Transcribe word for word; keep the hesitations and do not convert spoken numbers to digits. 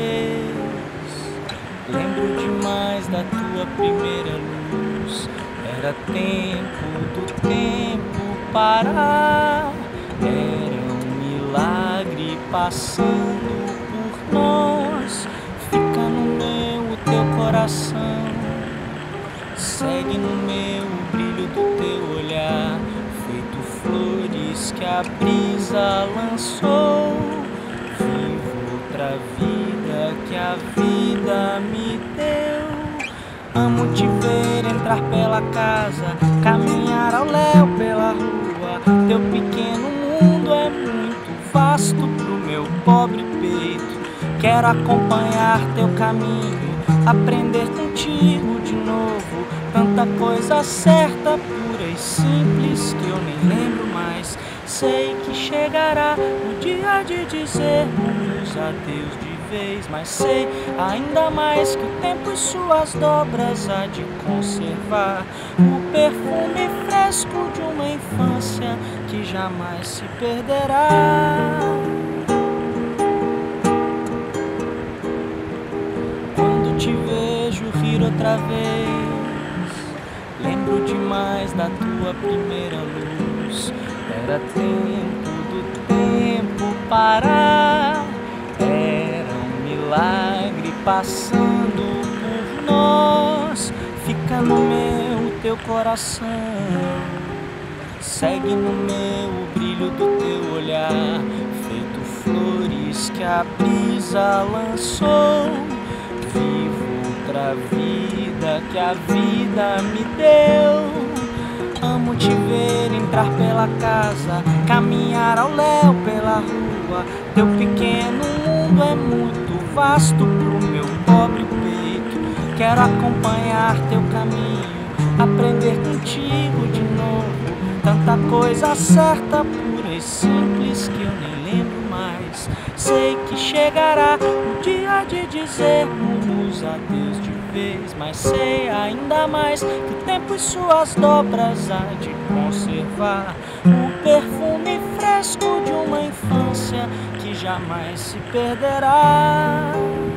vez. Lembro demais da tua primeira luz. Era tempo do tempo parar. Era um milagre passando por nós. Fica no meu o teu coração. Segue no meu o brilho do teu olhar. Feito flores que a brisa lançou. Vivo outra vida que a vida me deu. Amo te ver entrar pela casa, caminhar ao léu pela rua. Teu pequeno mundo é muito vasto pro meu pobre peito. Quero acompanhar teu caminho, aprender contigo de novo. Tanta coisa certa, pura e simples que eu nem lembro mais. Sei que chegará o dia de dizermos adeus de vez, mas sei ainda mais que o tempo e suas dobras há de conservar o perfume fresco de uma infância que jamais se perderá. Quando te vejo rir outra vez, lembro demais da tua primeira luz. Era tempo do tempo parar. Era um milagre passando por nós. Fica no meu teu coração. Segue no meu o brilho do teu olhar. Feito flores que a brisa lançou. Vivo outra vida que a vida me deu. Amo te ver entrar pela casa, caminhar ao léu pela rua. Teu pequeno mundo é muito vasto pro meu pobre peito. Quero acompanhar teu caminho, aprender contigo de novo. Tanta coisa certa, pura e simples que eu nem lembro mais. Sei que chegará o dia de dizermos adeus de vez, mas sei ainda mais que o tempo e suas dobras há de conservar o perfume fresco de uma infância que jamais se perderá.